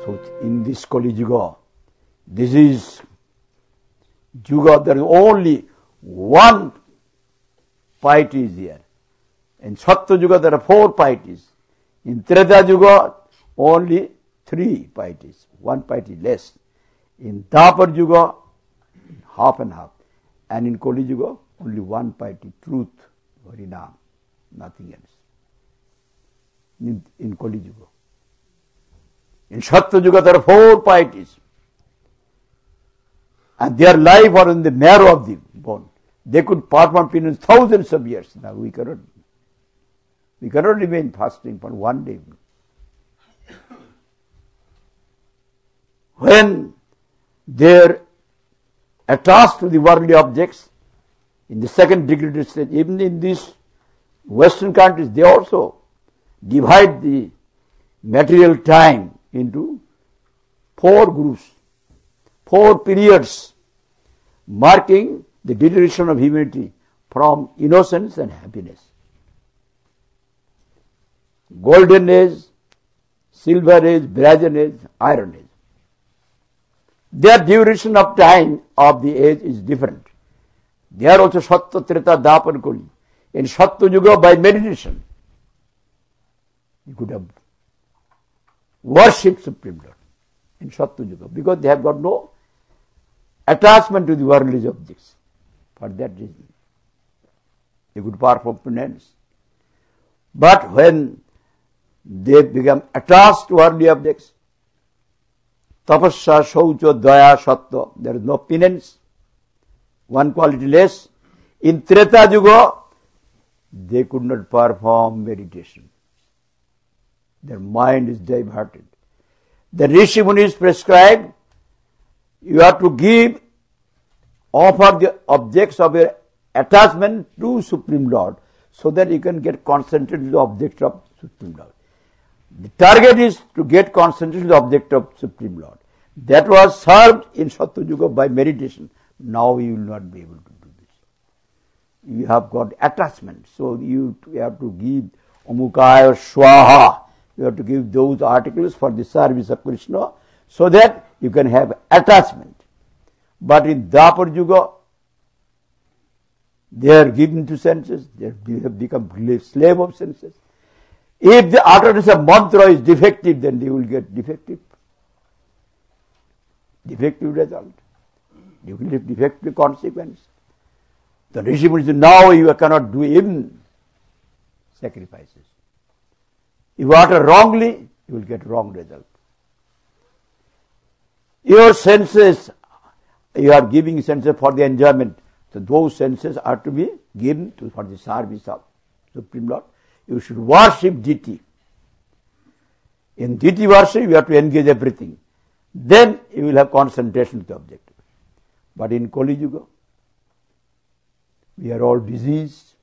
So in this Kalyuga, this is Yuga, there is only one piety is here. In Satya Yuga there are 4 pieties. In Tirtha Yuga only 3 pieties, 1 piety less. In Dwapar Yuga half and half. And in Kalyuga only 1 piety, truth, Harinam, nothing else. In Kalyuga. In Satya Yuga there are 4 pieties. And their life are in the marrow of the bone. They could perform penance thousands of years. Now we cannot remain fasting for one day. When they are attached to the worldly objects, in the second degree stage, even in these Western countries, they also divide the material time into 4 groups, 4 periods, marking the deterioration of humanity from innocence and happiness. Golden age, silver age, brazen age, iron age. Their duration of time of the age is different. They are also Satya, Tirtha, Dwapar, Kali. In Satya Yuga, by meditation, you could have worshipped Supreme Lord in Satya Yuga, because they have got no attachment to the worldly objects. For that reason, they could perform penance. But when they become attached to worldly objects, tapasya, shaucha, daya, satya, there is no penance, 1 quality less. In Tirtha Yuga, they could not perform meditation. Their mind is diverted. The Rishi Munis prescribed, you have to offer the objects of your attachment to Supreme Lord, so that you can get concentrated to the object of Supreme Lord. The target is to get concentrated to the object of Supreme Lord. That was served in Satya Yuga by meditation. Now you will not be able to do this. You have got attachment. So you have to give Amukaya Swaha. You have to give those articles for the service of Krishna, so that you can have attachment. But in Dwapar Yuga, they are given to senses. They have become slave of senses. If the utterance of mantra is defective, then they will get defective result. You will have defective consequence. The Rishi Munis said, now you cannot do even sacrifices. If you utter wrongly, you will get wrong result. Your senses, you are giving senses for the enjoyment. So those senses are to be given for the service of Supreme Lord. You should worship deity. In deity worship, you have to engage everything. Then you will have concentration to the object. But in Kalyuga, we are all diseased.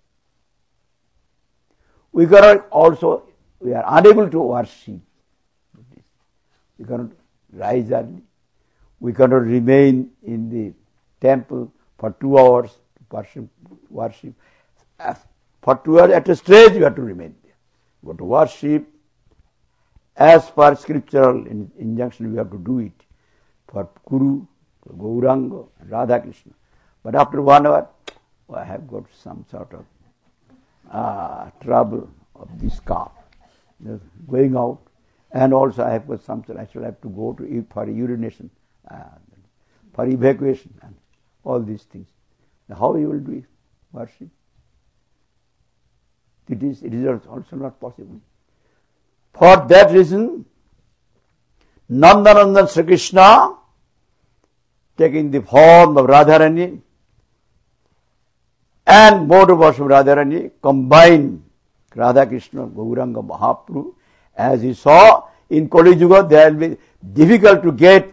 We are unable to worship. We cannot rise early. We cannot remain in the temple for 2 hours to worship. For 2 hours at a stretch you have to remain there. Go to worship. As per scriptural injunction, we have to do it for Guru, for Gauranga, and Radha Krishna. But after 1 hour, I have got some sort of trouble of this cough, going out, and also I have got something. I shall have to go to for urination, for evacuation, and all these things. Now how you will do it? Worship? It is also not possible. For that reason, Nandanandan Sri Krishna, taking the form of Radharani and mode of worship of Radharani, combined Radha Krishna, Gauranga, Mahaprabhu. As he saw, in Kalyuga there will be difficult to get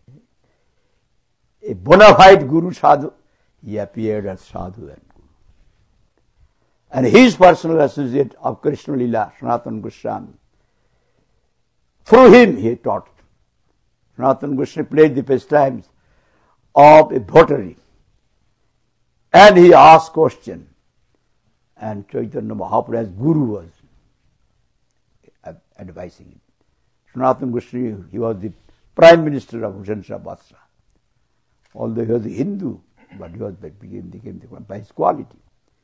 a bona fide Guru Sadhu. He appeared as Sadhu and Guru. And his personal associate of Krishna Lila, Sanatana Goswami, through him he taught. Sanatana Goswami played the pastimes of a votary. And he asked question. And Chaitanya Mahaprabhu as Guru was advising him. Sanatana Goswami, he was the Prime Minister of Hussain Shah Badshah. Although he was a Hindu, but he became by his quality.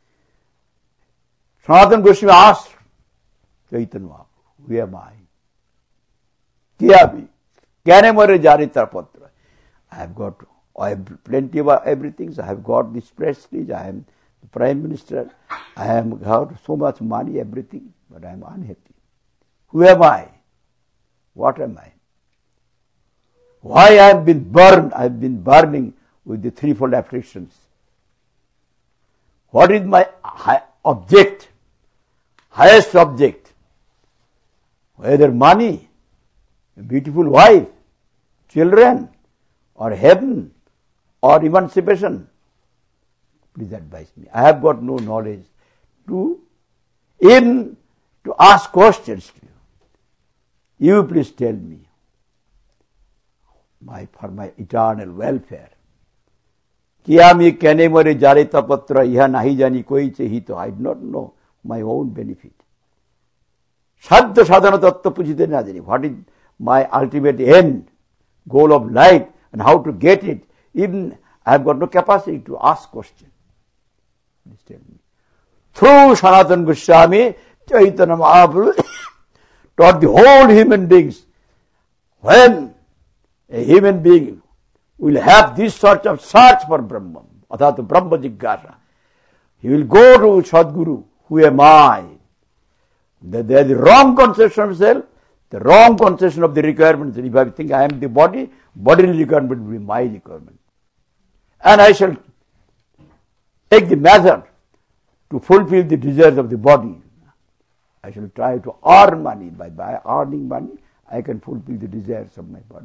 Sanatana Goswami asked Chaitanya Mahaprabhu, who am I? Kiyabi, Kane More Jarita Patra. I have plenty of everything. So I have got this prestige. I am the Prime Minister. I have got so much money, everything, but I am unhappy. Who am I? What am I? Why I have been burned? I have been burning with the threefold afflictions. What is my object? Highest object? Whether money, a beautiful wife, children, or heaven, or emancipation. Please advise me. I have got no knowledge to ask questions to you. You please tell me. For my eternal welfare. Kiyami kane more jarita patra iha nahi jani koi chehito. I do not know my own benefit. Sadhya sadhana tattva puchite na jani. What is my ultimate end, goal of life, and how to get it? Even I have got no capacity to ask questions. Please tell me. Through Sanatana Goswami, Chaitanya Mahaprabhu taught the whole human beings. When a human being will have this sort of search for Brahman, athata Brahma Jigyasa, he will go to Sadguru. Who am I? There is the wrong conception of self, the wrong conception of the requirements. If I think I am the body, bodily requirement will be my requirement. And I shall take the method to fulfill the desires of the body. I shall try to earn money. By earning money, I can fulfill the desires of my body.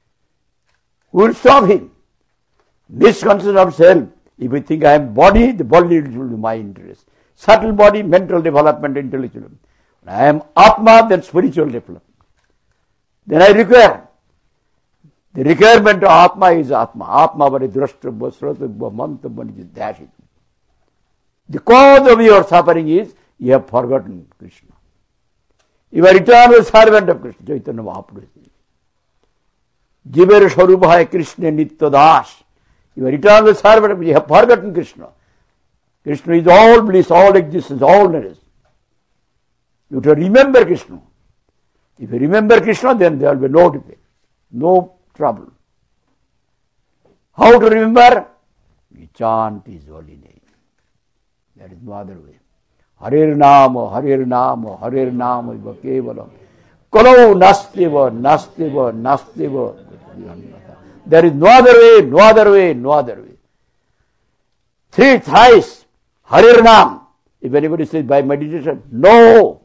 Who will stop him? Misconception of self. If we think I am body, the body will be my interest. Subtle body, mental development, intellectual. When I am Atma, then spiritual development. Then I require. The requirement of Atma is Atma. Atma vari drashtabha, srotabha, mantabha, is dashed. The cause of your suffering is you have forgotten Krishna. You are eternal servant of Krishna. Chaitanya Mahaprabhu. Jiver Swarupa hai Krishna Nitya Das. You are eternal servant of Krishna. You have forgotten Krishna. Krishna is all bliss, all existence, all knowledge. You have to remember Krishna. If you remember Krishna, then there will be no defect, no trouble. How to remember? We chant His holy name. That is no other way. Harinam, Harinam, Harinam, Iva Kevalam. Kalau nastiva, nastiva, nastiva. There is no other way, no other way, no other way. Three thrice, Harinam. If anybody says by meditation, no.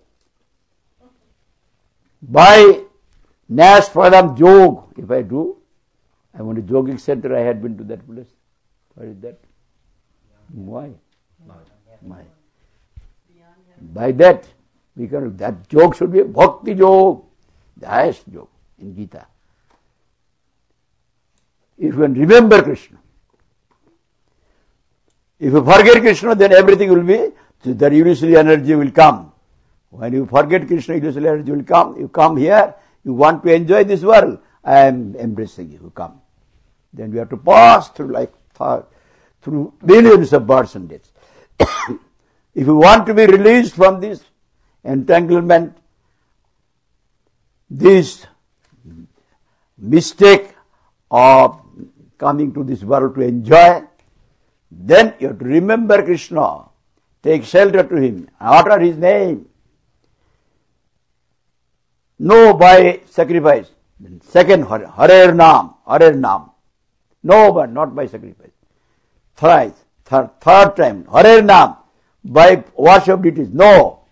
By Nash Pradam Jog, if I do, I want a jogging center, I had been to that place. What is that? Why? Why? By that, because that jog should be a Bhakti jog, the highest jog in Gita. If you can remember Krishna, if you forget Krishna, then everything will be, so that universal energy will come. When you forget Krishna, universal energy will come. You come here, you want to enjoy this world, I am embracing you, come. Then we have to pass through through billions of births and deaths. If you want to be released from this entanglement, this mistake of coming to this world to enjoy, then you have to remember Krishna, take shelter to Him, utter His name. No by sacrifice. Second, Harinam, Harinam. No, but not by sacrifice. Thrice, third time, Harinam. By worship it is no.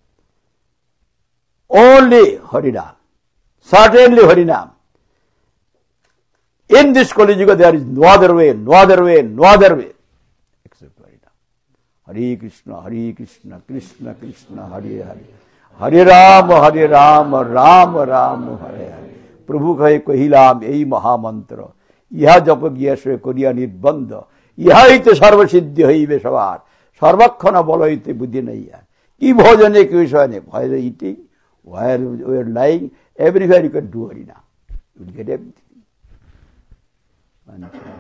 Only Harinam. Certainly Harinam. In this Kalyuga there is no other way, no other way, no other way except Harinam. Hare Krishna, Krishna Krishna, Hare Hare. Hare Ram, Ram Ram, Hare Hare. Prabhu kahe kahilam, ei mahamantra. Iha japa gyasve koriya nirbandha. Iha ite sarva siddhi haive savar. Sarvakhana bolo ite buddhi nahi hai. Ki bhojane ki vishayane. By the eating, While you are lying, everywhere you can do Harinam. You will get everything.